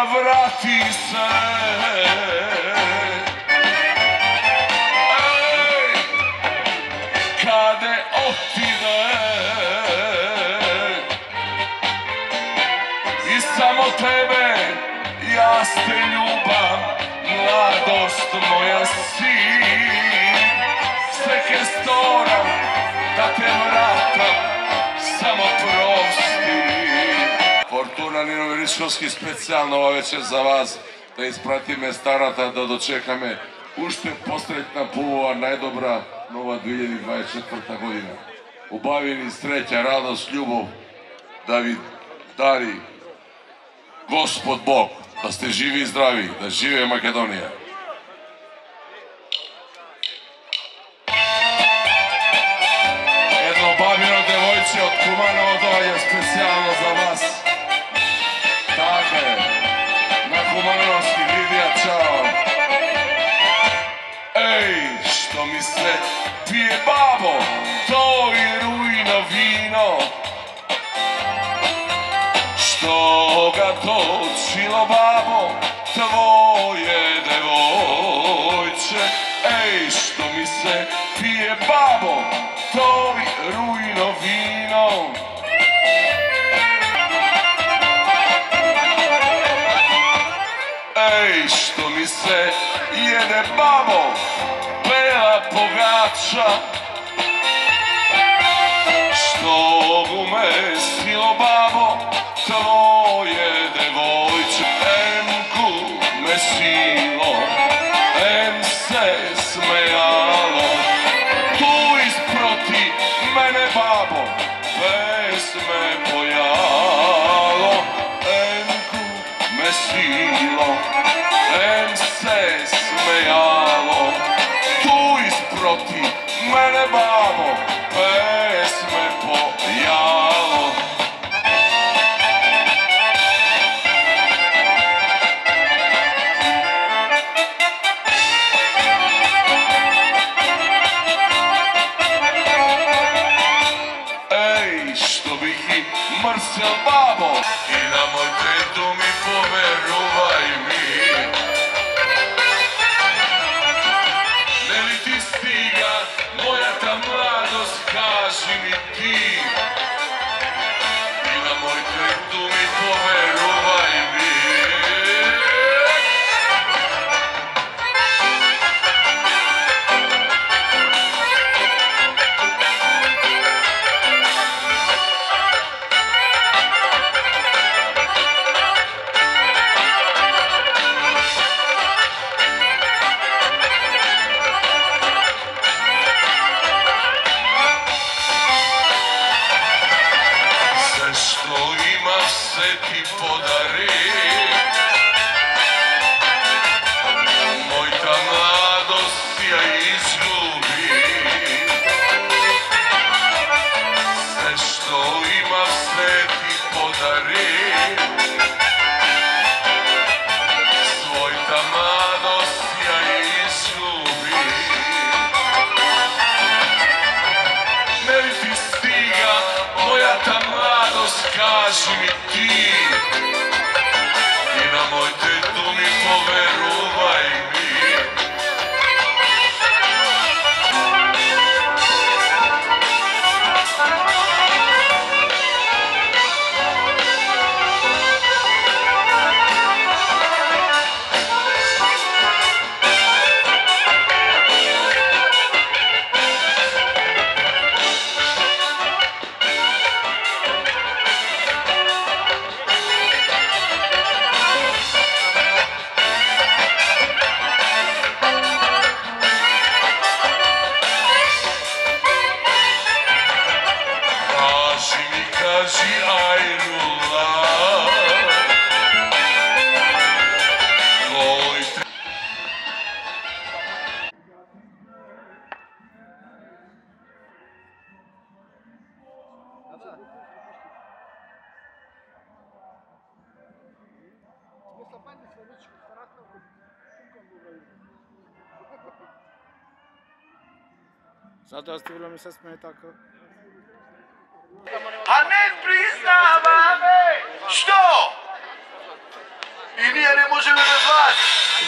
vrati se. Kade otide i samo tebe ja ste ljubam, mladost moja si. Sveke stora da te vratam, samo prosti. Fortuna Nino Veriškovski specijalno ova večer za vas, da isprati me starata, da dočeka me ušte posretna pulova, najdobra nova 2024. godina. Ubavljeni sreća, radost, ljubov, da vi dari Gospod Bog, da ste živi i zdravi, da žive Makedonija. Jedno babino devojče od Kumana odovanja specijalno za vas. Tako je, na Kumanovski, Lidija, čao. Ej, što mi se pije babo, to je rujno vino. Što ga točilo babo, tvoje devojče. Ej, što mi se pije babo, to je rujno vino. Ej, što mi se jede babo, bela pogača. Što gume silo babo, tvoje devojče. Em gume silo, em se smejalo, tu isproti mene babo, pesme pojalo. Em gume silo, em se smejalo, tu isproti mene babo, pesme pojalo. Ej, što bih i mrsel babo, i na moj petu mi poveruvaj mi. Ne li ti stiga moja ta mladost, kaži mi ti. I na moj petu mi poveruvaj mi. Sve što ima se ti podari, moj ta mladost ja izgubi. Sve što ima se ti podari, svoj ta mladost ja izgubi. Ne li ti stiga moja ta mladost, kaži mi ti. I na moj tetu mi poveruvaj mi. Kaži ajnula, tvoj Zato ostavilo mi se smije tako. A ne priznava me! Što? I nije vas.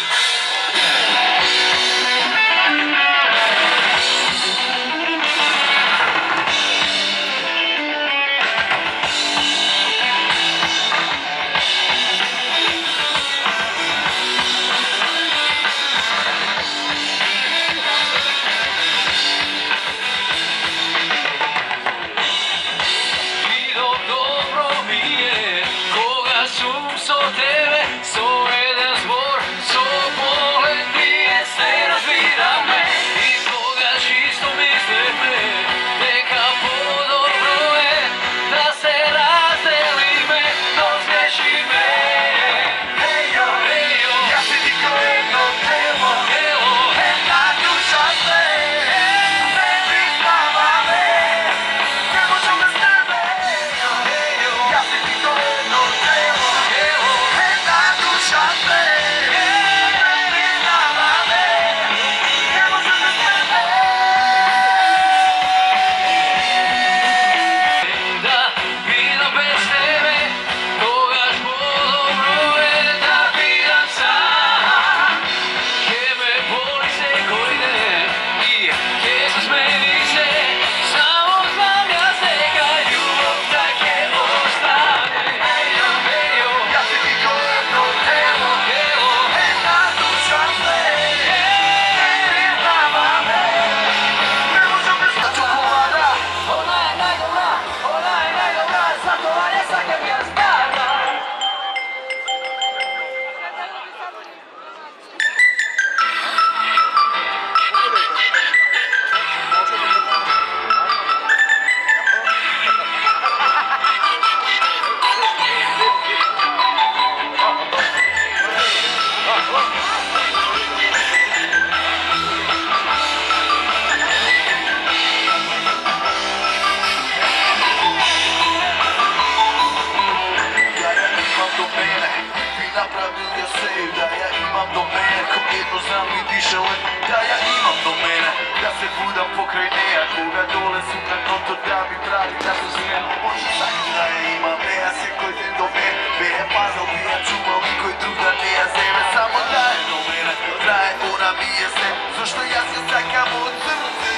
Da ja imam do mene, da se budam pokraj neja, koga dole sutra to da mi pravi da se sve može sakti da ja imam neja, se koji den do mene, beja pazal bi ja čuval i koji drug da neja zeme, samo da je do mene, traje ona mi je sve, zašto ja se sakam od srce.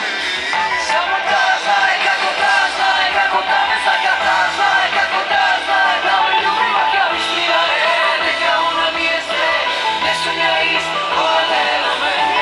Samo da znaje kako da, znaje kako da me sakata, znaje kako da, znaje da me ljubiva kao istina, neka ona mi je sve, ne sam ja isti, ona ne do mene.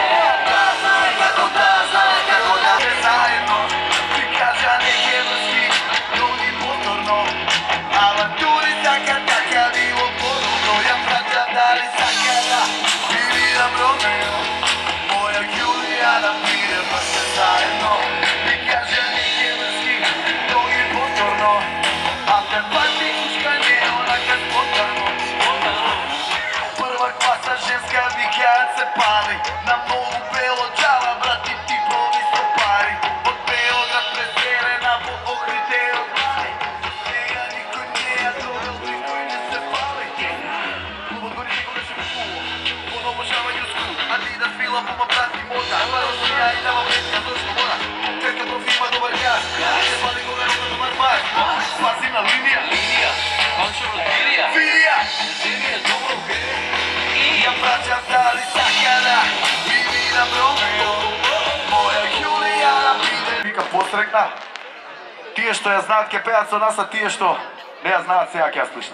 Ženska vikjac se pali, na mogu belo džava, brati ti plovi sto pari. Od Beograd presrena po Ohride od Mali. Njega niko njeja dovel, niko i ne se pali. Klubo gori niko ne šuku kuo, on obožavaju sku. Adidas fila puma prati moda, hvala sam ja i dava prednja došlo mora. Tetka profima dobar gas, ne pali koga roba dobar bar. Spasina linija, Pančevo Vilija, Zemlja dobro u Heri. Ja vraćam stali sakada, vidim nam Romeo, moja Julijana pide. Vika postrekna, tije što ja znat ke pejac od nas, a tije što ne ja znat se jak ja slično.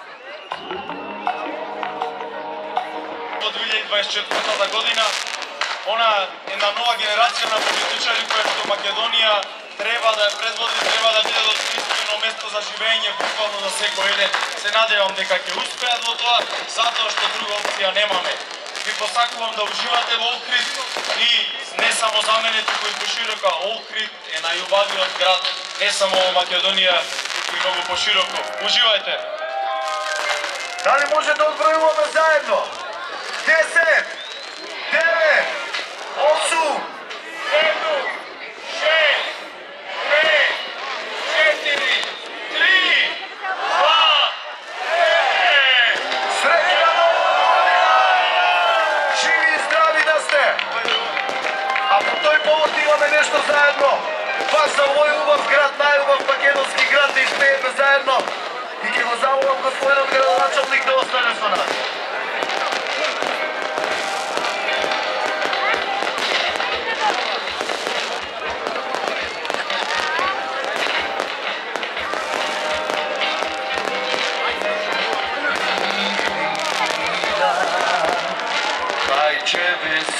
Od 2024 godina, ona jedna nova generacija na političari koja što Makedonija treba da je predvodi, treba da bude dostojno mesto za živenje, bukvalno za sve koje se nadevам дека ќе успеат во тоа, затоа што друга опција немаме. Ви посакувам да уживате во Охрид и не само за мене, туку и пошироко. Охрид е најубавиот град, не само во Македонија, туку и многу пошироко. Уживајте! Дали може да одбројуваме заедно? 10, 9, 8, 7, 6, 5, 4, 3, 2, Srećna nova godina! Živi i zdravi da ste! A po toj povod imаме nešto zajedno. Baš za ovoj ubav grad, najubav makedonski grad da izpijeme zajedno. I ќе го замолам господинот градоначалник да остане со нас.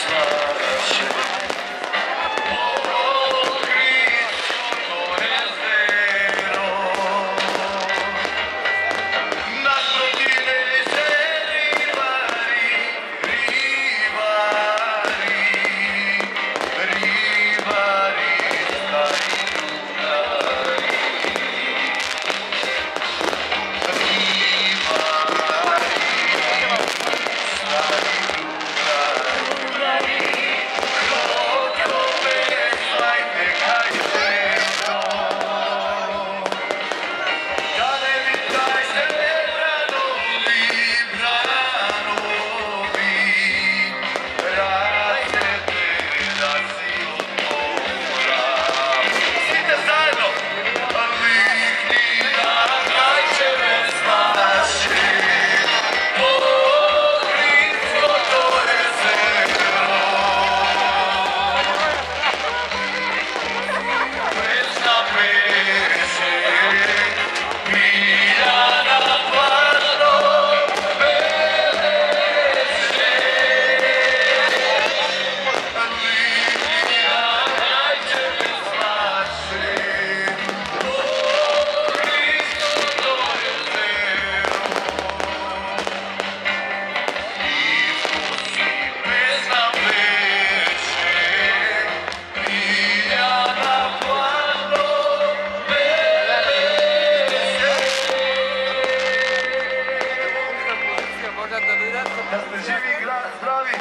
Da ste živi i zdravi.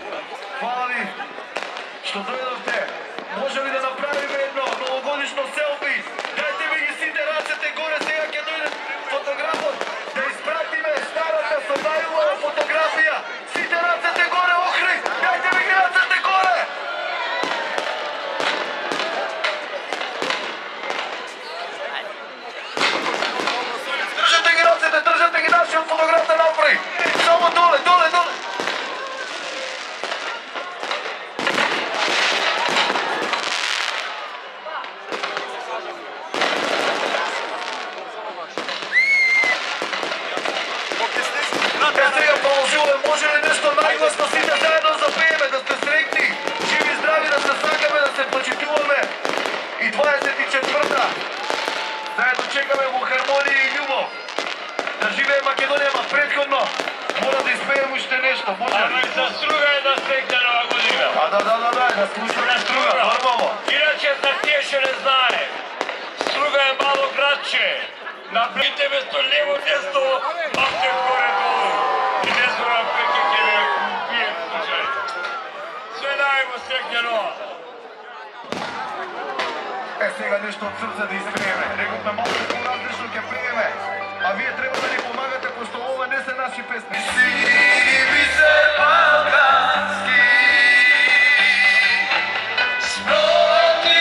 Hvala vi što dojdete. Može li da napravimo jedno novogodišnjo selfie? Dajte mi gi sите racete gore, сега ќе дојде фотографот да испрати ме старата со најубава фотографија. Сите рацете горе, Охрид! Дajte ми ги рацете горе! Држате ги нашиот фотограф да направи. Само доле, доле, доле. Сега продолжуваме. Може ли нещо најгласно сите заедно запееме, да сте среќни, живи и здрави, да се сакаме, да се почитуваме. И 24-та. Заедно чекаме во хармонија и љубов. Да живее Македонија, ма предходно мора да испеем уште нешто, може ли? Ама и за струга е да срекне нова година. Да слушаме струга, нормално. Иначе за тие што не знае, струга е мало кратче. Направите место лево, десно, памте горе долу. И не зора пеке ќе ме убие случај. Све најмо срекне нова. Сега нешто од срце да испееме. Рековме малко по-различно ќе пееме. А вие треба да ни помагате, пошто ова не се наши песни. Сиви се балкански, спроти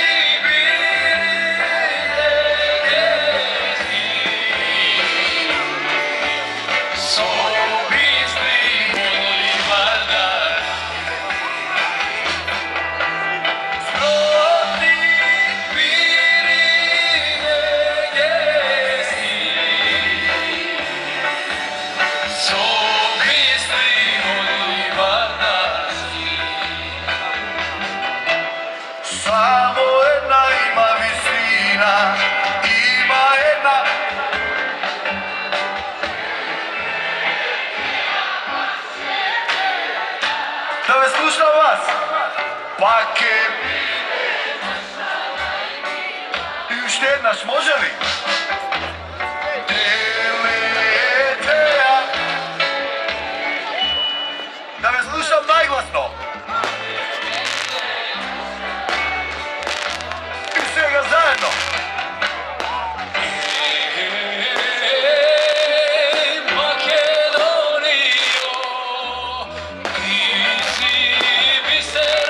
бирите гести, со бистри буливардарски, спроти бирите гести, со бистри буливардарски. Само една има висина, има една. Да ме слушам вас. Пак е. И уште еднаш, може ли? Делетеа. Да ме слушам најгласно. И сега заедно.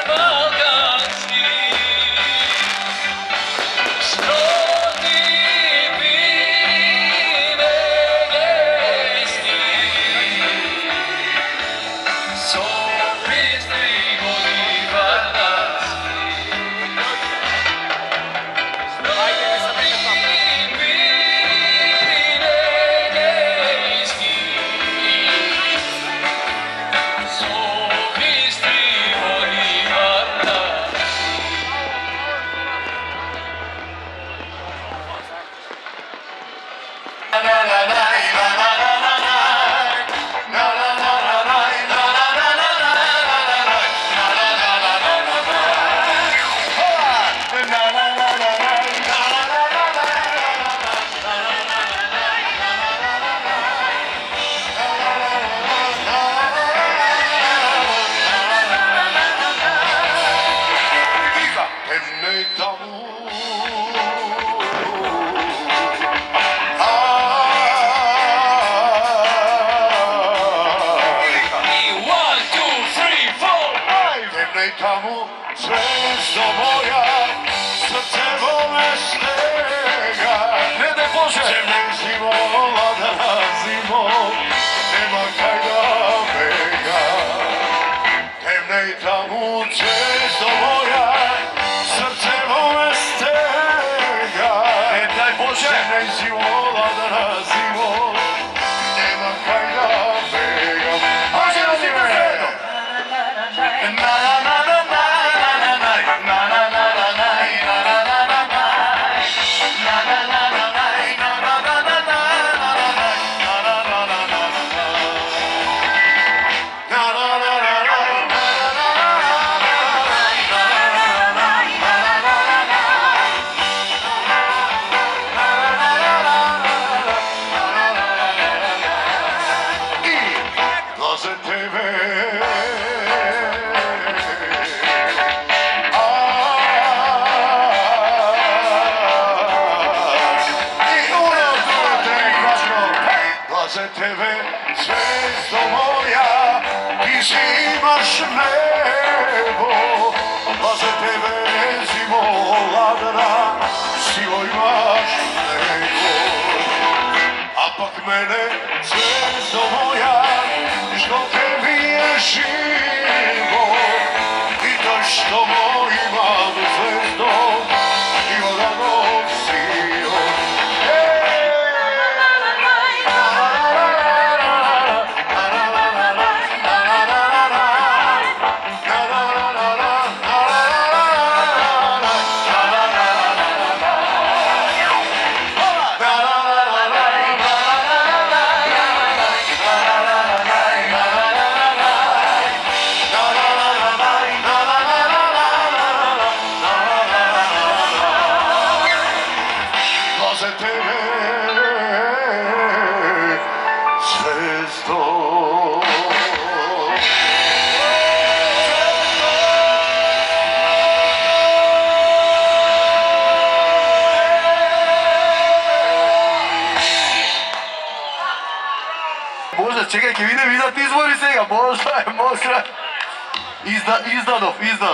Спроти tamo zvezdo moja, srce mome snega. Ne daj Bože! Temne zimo, ladana zimo, nema kaj da bega. Temne tamo zvezdo moja, srce mome snega. Ne daj Bože! Temne zimo, ladana zimo, nema kaj da bega. Može li si to zajedno? Za tebe, zvezdo moja, ti si imaš nebo. Za tebe, zimo ladana, sivo imaš nebo. A pak mene, zvezdo moja, što tebi je živo. I to što imam zvezdo, i vodanog sivo. Za tebe, zvezdo. Možda, čekaj, kaj vidim vidati izbori svega, možda. Izdanov.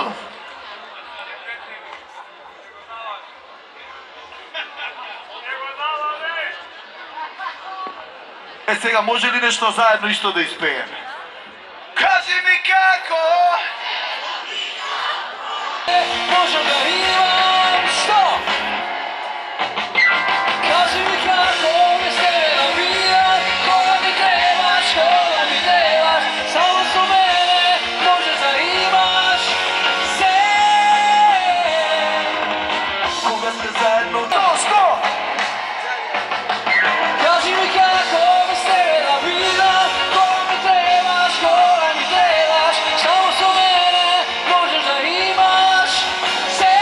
Сега, може ли нещо заедно isto да изпеем? Kaži mi kako. Može da imam što? Kaži mi kako bez tebe nabijam, koga mi trebaš, koga mi trebaš, samo su mene možeš da imaš sve. Кога сте заедно, Što? Kaži mi kako bez tebe nabijam, koga mi trebaš, samo su mene možeš da imaš sve.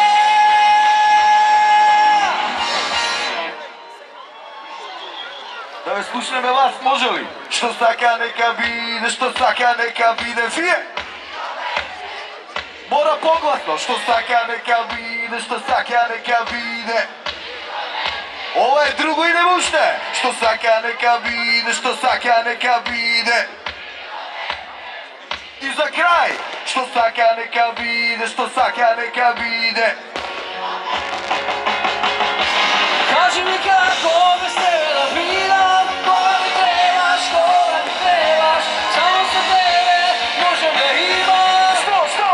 Да ме слушнеме вас, може ли? Што сака нека биде, што сака нека биде, вие! Мора погласно, што сака нека биде, што сака нека биде. Ова е друго идеме уште, што сака нека биде, што сака нека биде. И за крај, што сака нека биде, што сака нека биде. Kaži mi kako bez tebe da biram, koga mi trebaš, samo sa tebe možem da imaš. Што?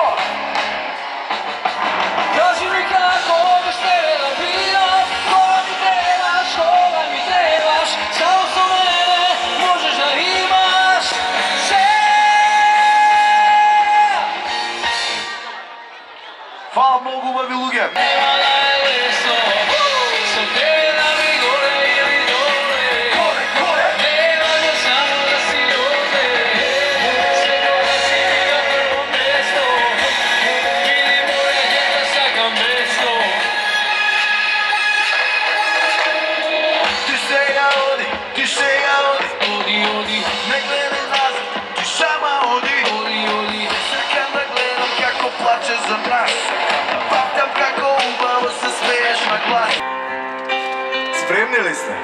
Kaži mi kako bez tebe da biram, koga mi trebaš, samo sa mene možeš da imaš sve. Фала многу, убави луѓе. Nema da je lesno, sa tebe da mi gore ili dole. Nema da samo da si ovde, sve da si na prvo mesto. Vidi moje djeta sakam mesto. Ти сега оди, Odi, не гледај назад, ти сама оди. Сакам да гледам како плаче за нас, памтам како убаво се смееш на глас. Спремни ли сте?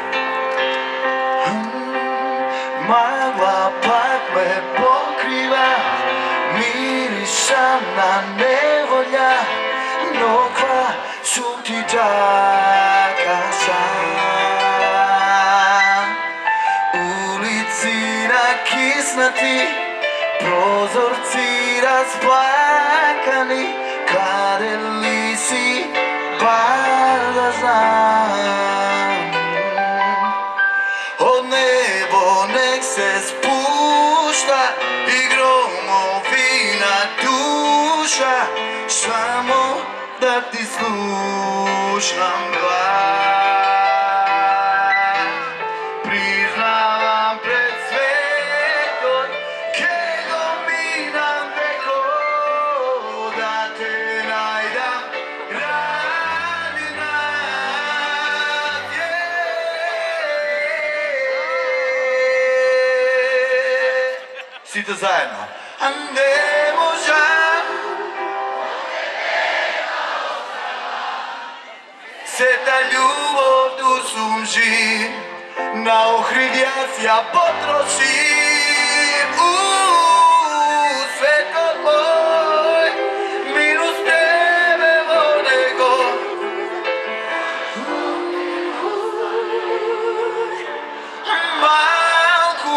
Магла пак ме покрива, mirišam na nevolja, nokva su ti džaka sam. Ulici nakisnati, prozorci rasplakani, kade li si, bar da znam. Od nebo nek se spušta i gromovina duša, samo da ti slušam glas. Priznavam pred svetom, kego minam veko, da te najdam radi nad Site zajedno. A ne možem se ta ljubav tu sumži, na ohridjac ja potrošim. Sveto moj, minus tebe vonego. Malku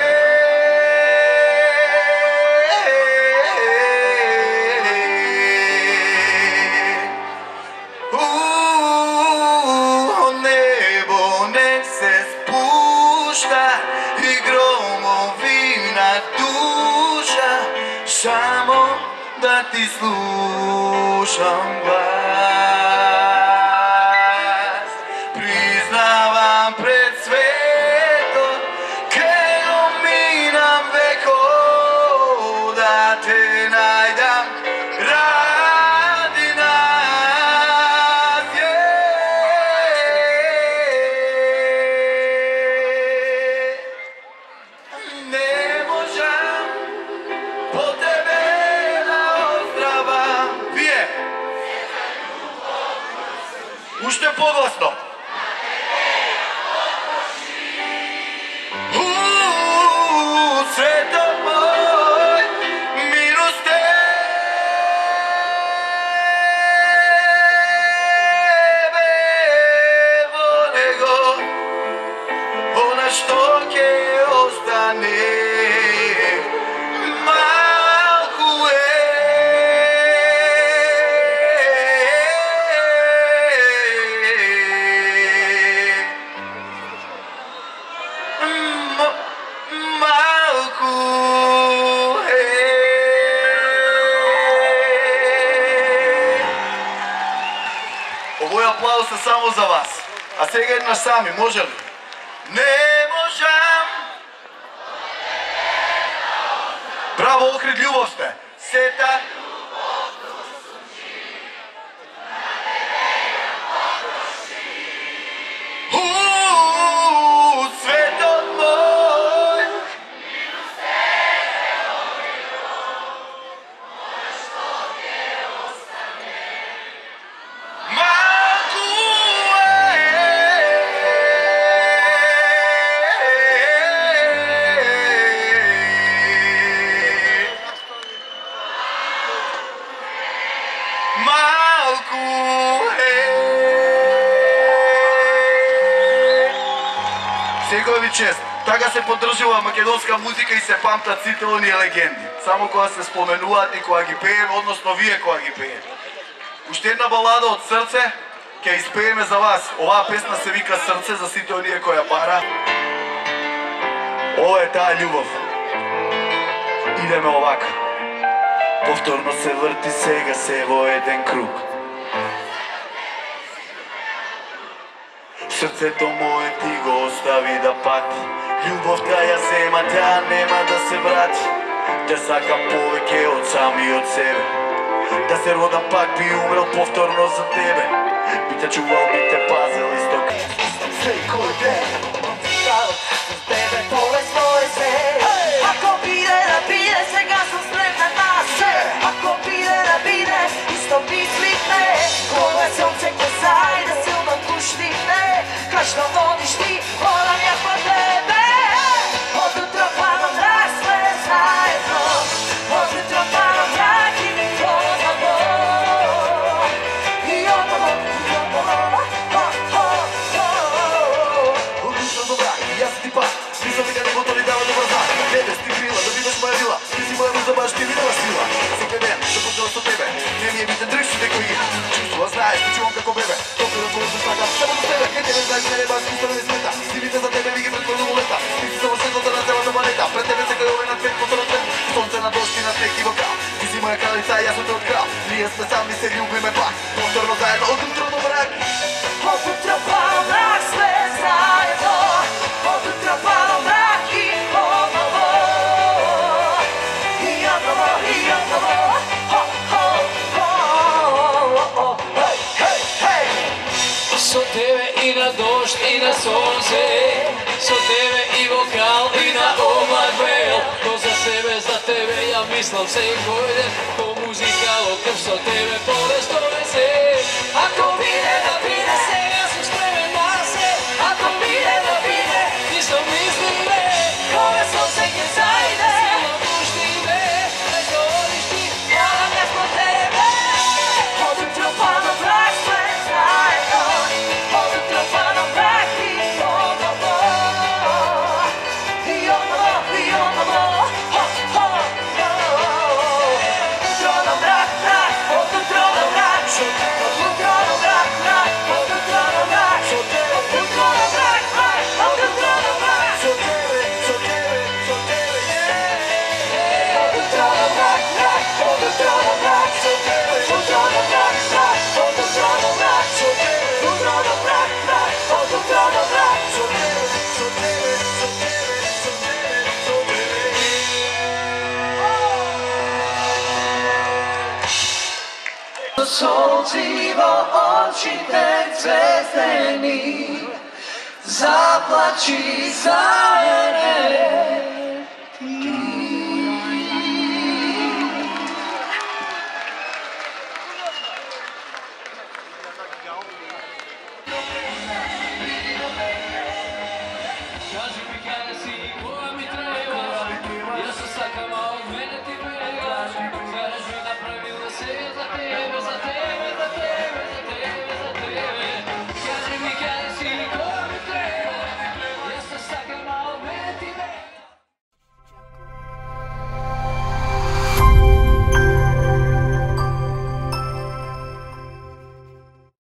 nebo nek se spušta i gromovina duša, samo da ti slušam glas. Priznavam pred svetom, kego minam veko, da te najdam radi nas. Ne možem po tebe da ozdravam. Vije. Ušte poglasno. Sveto moj, minus tebe vonego, ona što ke ostane. Malku malku Ovo je aplauz samo za vas. A сега еднаш сами, може ли? Не можам. Браво, Охрид, љубов сте. Сета. Светот мој. Малку малку Секој ви чест. Така се поддржува македонска музика и се памтат сите оние легенди. Само кога се споменуваат и кога ги пееме, односно вие кога ги пеете. Уште една балада од срце ќе испееме за вас. Оваа песна се вика Срце, за сите оние кои ја пара. Ова е таа љубов. Идеме овака. Повторно се врти, сега се во еден круг. Срцето мое ти го остави да пати. Љубовта ја зема, тя нема да се врати. Те сакам повеќе од самиот себе. Да се родам пак би умрел повторно за тебе. Би те чувал, би те пазил исток. Секој ден с тебе полесно е се. Ако биде да биде, сега сум спремна на се. Ако биде да биде, исто мислите. Кога сонце ке зајде, силно пуштите. Кај што водиш ти, одам ја по тебе. Од утро па до мрак сме заедно. Од утро па neki vokal. Ti si moja kraljica, ja sam tvoj kralj. Nije sme sami, se ljubime pak. Motorno zajedno od jutro do mraka. Od jutra pa do mrak sve zajedno. Od jutra pa do mrak i ponovo. I odnovo, i odnovo. Ho, ho, ho, ho, hej, hej, hej. So tebe i na došt i na sonce, so tebe i vokal i na oblak bel. To za sebe, za tebe ja mislim se i pojde. To muzika lokal, so tebe povest donese. Ako vide da vide se, ja sam spremen na se. Ako vide da vide, nisam mislim me. Koga sunce gdje zajde. Samo pušti me, ne govoriš ti, Volim ja smo tebe. Od jutra pa do mrak sve zajedno. Od jutra pa do mrak i ponovo. I odnovo, i odnovo. Ho, ho, ho. Jutro do mrak, mrak. Od jutra do mrak. Od jutra do mrak, mrak. Od jutra do mrak. Od jutra do mrak, mrak. Od jutra do mrak. Od jutra do mrak, mrak. Od jutra do mrak. Jutro do mrak, mrak. Od jutra do mrak. Jutro do mrak, mrak. Od jutra do mrak. Solzivo oči te zvezdeni, zaplači za mene. kaži mi kada si, koja